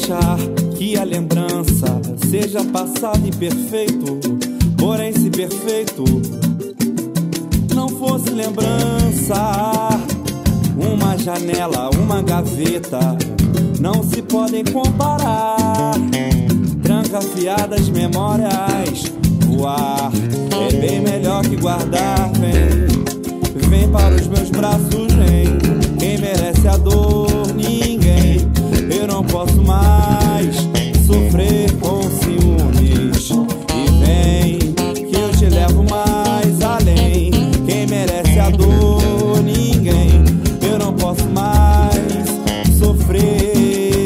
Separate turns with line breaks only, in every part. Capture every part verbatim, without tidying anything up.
deixar que a lembrança seja passado imperfeito. Porém, se perfeito não fosse lembrança, uma janela, uma gaveta não se podem comparar. Trancafiadas memórias, voar é bem melhor que guardar. Vem, vem para os meus braços, vem. Quem merece a dor, ninguém. Eu não posso mais sofrer com ciúmes. E vem, que eu te levo mais além. Quem merece a dor, ninguém. Eu não posso mais sofrer.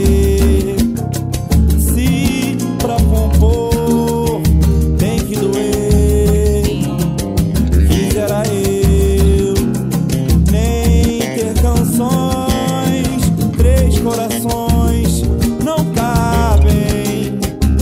Se pra compor tem que doer, quisera eu nem ter canções. Três corações não cabem,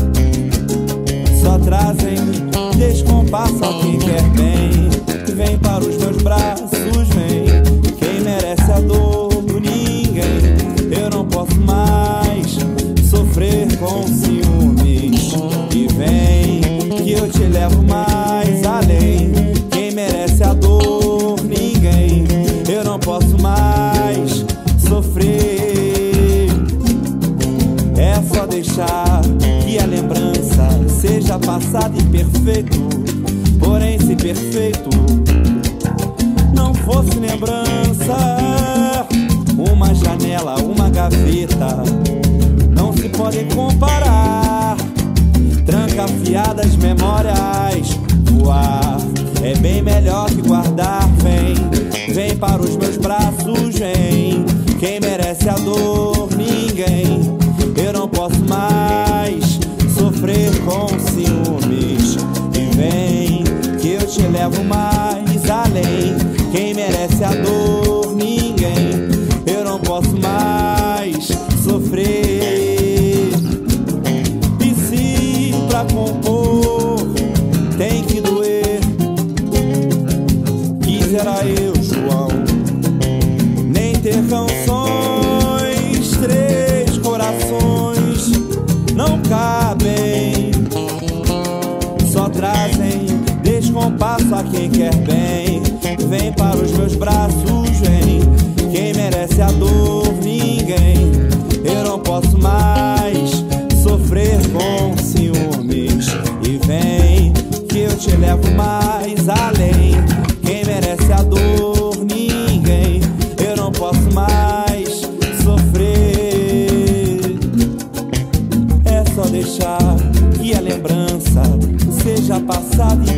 só trazem descompasso a quem quer bem. Vem para os meus braços, vem. Quem merece a dor, ninguém. Eu não posso mais sofrer com ciúmes. E vem, que eu te levo mais além. Quem merece a dor, ninguém. Eu não posso mais sofrer. É só deixar que a lembrança seja passada imperfeito. Porém, se perfeito não fosse lembrança, uma janela, uma gaveta não se podem comparar. Trancafiadas memórias, voar é bem melhor que guardar. Vem, vem para os meus braços, vem. Quem merece a dor, ninguém. Eu não posso mais sofrer com ciúmes. E vem, que eu te levo mais além. Quem merece a dor, ninguém. Eu não posso mais sofrer. E se pra compor tem que doer, quisera eu, João, nem ter canções. Três corações não cabem, só trazem descompasso a quem quer bem. Vem para os meus braços, vem. Quem merece a dor, ninguém. Eu não posso mais sofrer com ciúmes. E vem, que eu te levo mais além. Quem merece a dor, ninguém. Eu não posso mais sofrer. É só deixar que a lembrança seja passada